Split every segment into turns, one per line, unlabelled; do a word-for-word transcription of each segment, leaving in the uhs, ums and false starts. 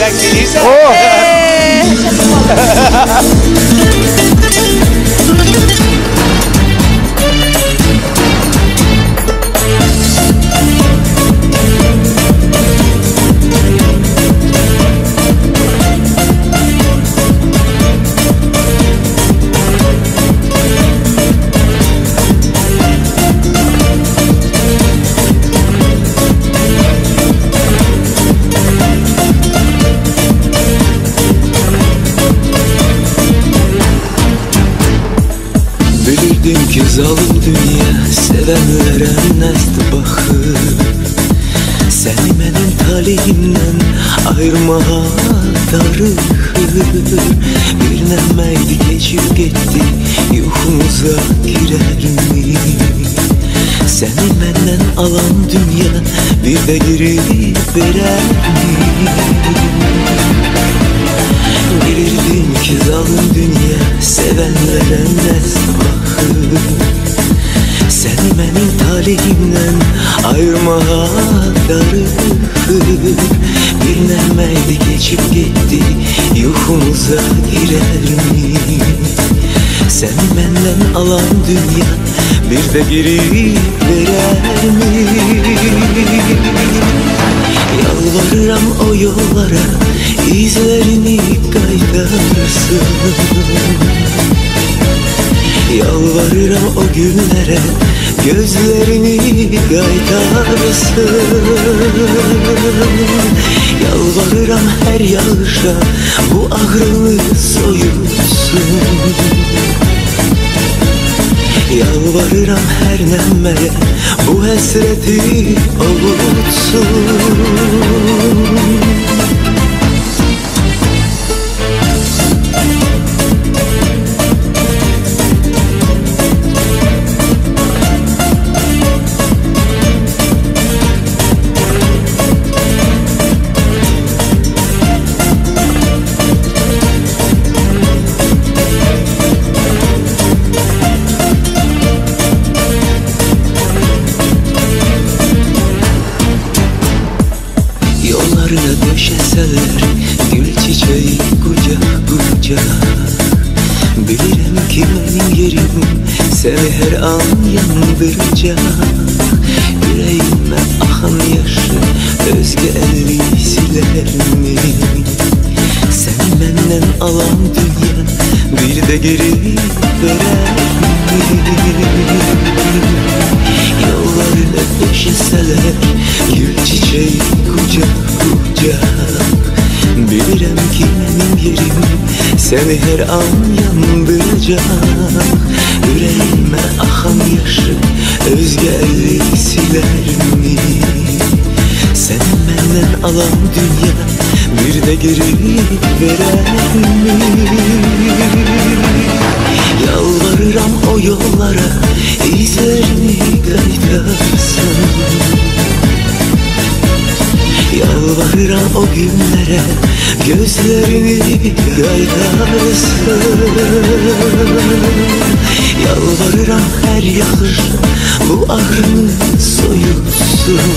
Tranquiliza.
Oh.
Eh.
Bilirdim ki zalim dünya sevenlere nəst baxır. Səni mənim talihimdən ayırmağa darıxır. Bir nəməydi keçib getdi, yuxumuza girərmi? Səni məndən alan dünya bir də girib verərmi? Bilirdim ki zalim dünya sevenlere nəst baxır. Səni mənim talihimdən ayırmağa darıxır. Bir nəməydi keçib getdi, yuxumuza girərmi? Səni məndən alan dünya bir də girib verərmi? Yalvarıram o yollara, izlerini kaydarsın. Yalvarıram o günlere, gözlerini kaydarsın. Yalvarıram her yağışa, bu ağrını soyulsun. Yalvarıram her nemmeye, bu hasreti avutsun. Yollarına döşeseler gül çiçeği kucak kucak. Bilirim ki benim yerim seni her an yandıracak. Yüreğime akan yaşı özge elli siler mi? Seni benden alan dünya bir de geri verer mi? Yollarına döşeseler gül çiçeği kucak kucak. Bilirim ki benim yerim seni her an yandıracak. Yüreğime akan yaşı özge eli siler mi? Seni benden alan dünya bir de geri verer mi? Yalvarıram o yollara, izlerini kaydarsın. Yalvarıram o günlere, gözlerini kaydarsın. Yalvarıram her yağış, bu ağrını soyulsun.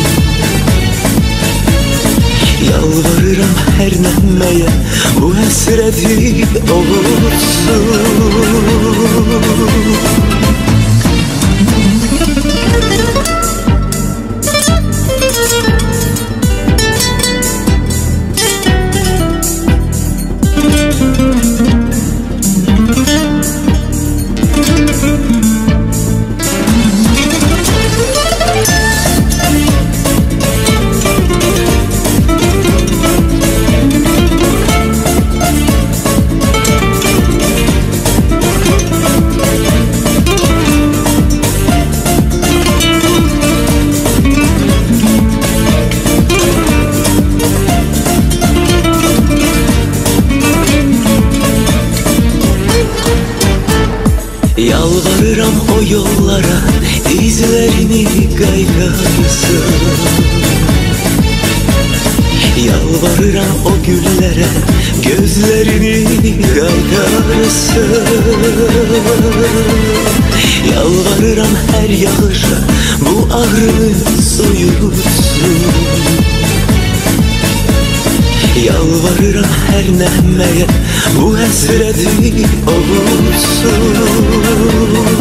Yalvarıram her nemmeye, bu hasreti avutsun. Yalvarıram o yollara, izlerini kaydarsın. Yalvarıram o güllere, gözlerini kaydarsın. Yalvarıram her yağışa, bu ağrını soyulsun. Yalvarıram hər nəğməyə bu həsrəti ovutsun.